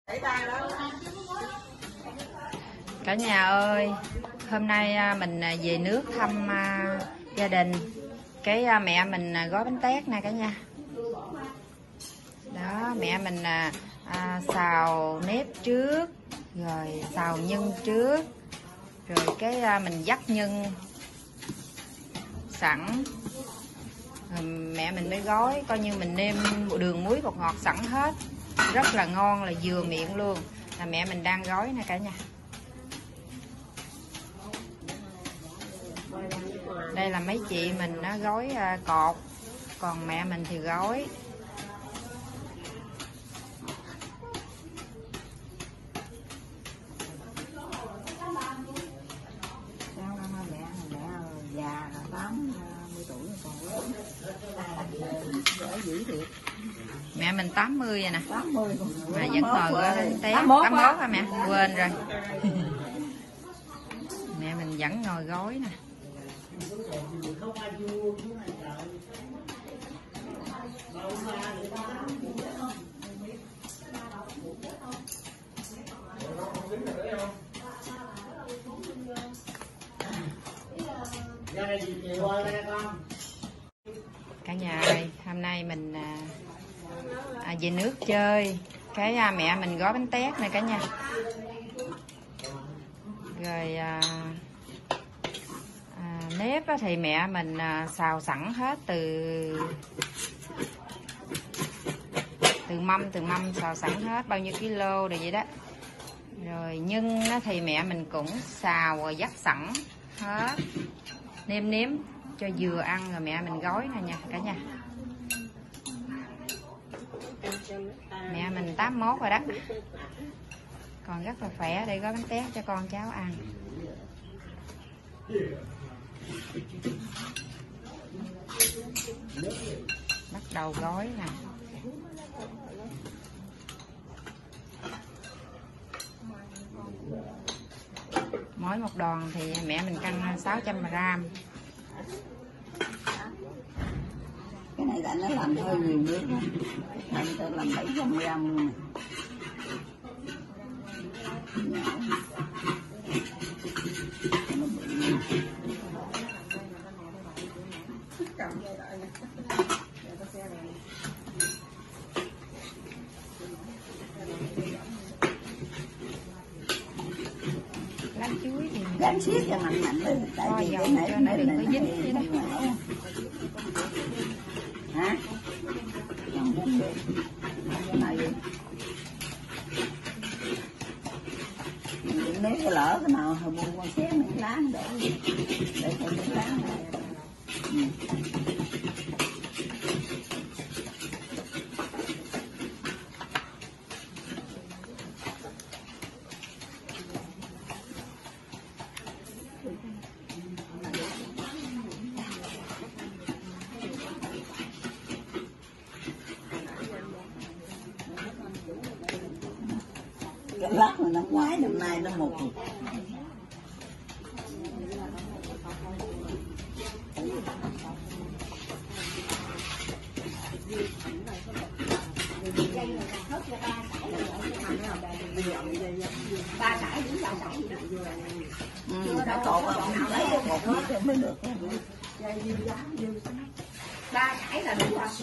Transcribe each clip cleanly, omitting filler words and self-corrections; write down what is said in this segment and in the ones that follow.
Cả nhà ơi, hôm nay mình về nước thăm gia đình. Cái mẹ mình gói bánh tét nè cả nhà. Đó, mẹ mình xào nếp trước, rồi xào nhân trước, rồi cái mình vắt nhân sẵn. Rồi mẹ mình mới gói, coi như mình nêm đường muối bột ngọt sẵn hết, rất là ngon, là vừa miệng luôn. Là mẹ mình đang gói nè cả nhà. Đây là mấy chị mình nó gói cột, còn mẹ mình thì gói. Già 80 tuổi còn đỡ dữ thiệt. Mẹ mình 80 rồi nè. 80 mà vẫn ngồi gói bánh tét. 81 hả mẹ? Quên rồi. Mẹ mình vẫn ngồi gói nè. Cả nhà ơi, hôm nay mình về nước chơi. Cái mẹ mình gói bánh tét này cả nhà. Rồi nếp thì mẹ mình xào sẵn hết từ mâm xào sẵn hết bao nhiêu kilo rồi vậy đó. Rồi nhân thì mẹ mình cũng xào rồi vắt sẵn hết, nêm nếm cho vừa ăn, rồi mẹ mình gói nè nha cả nhà. Mẹ mình 81 rồi đó, còn rất là khỏe để gói bánh tét cho con cháu ăn. Bắt đầu gói nè. Mỗi một đòn thì mẹ mình cân 600g. Cái này là nó làm hơi nhiều nước đó. Thành tự làm 700g luôn. Lá chuối thì gắn xiết cho mạnh lên, tại vì dầu cái này cho nó đừng có dính vậy đó. Hả? Không dính được. Cái này nếu có lỡ cái nào hồi buồn con xé mấy lá để thêm mấy lá này. Cái lát mà năm ngoái năm nay nó một ba cải đúng ba cải đã cột nào lấy cột hết mới được. Ba cải là đủ rồi.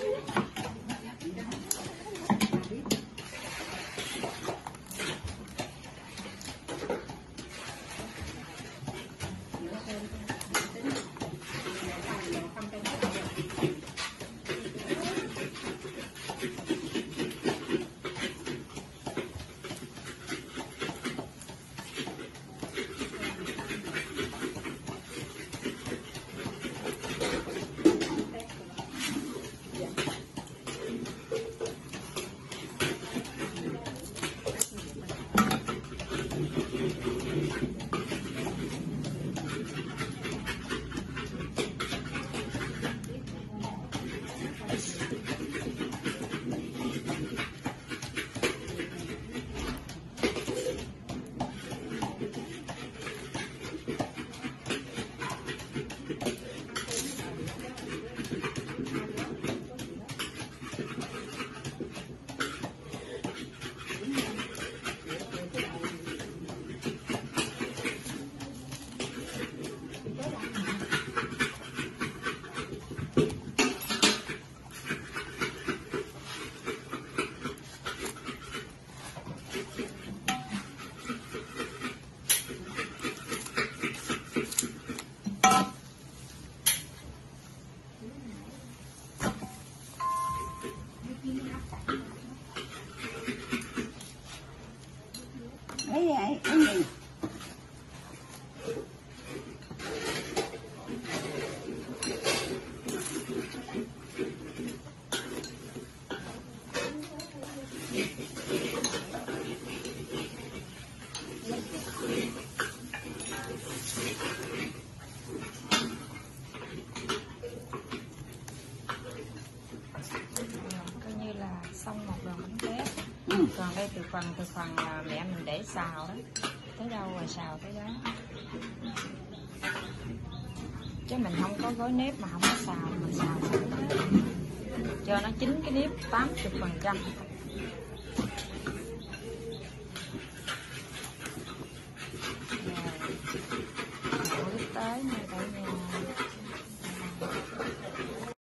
từ phần mẹ mình để xào đó, tới đâu rồi xào tới đó, chứ mình không có gói nếp mà không có xào, mình xào sẵn hết cho nó chín cái nếp 80%.